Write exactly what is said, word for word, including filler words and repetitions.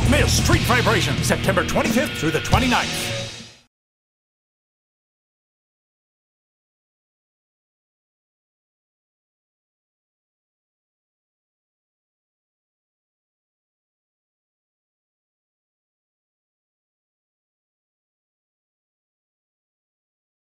Don't miss Street Vibration, September twenty-fifth through the twenty-ninth.